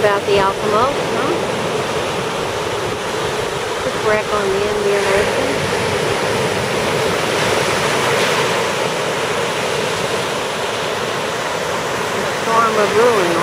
about the Alkimos, huh? Shipwreck on the Indian Ocean. Storm of ruin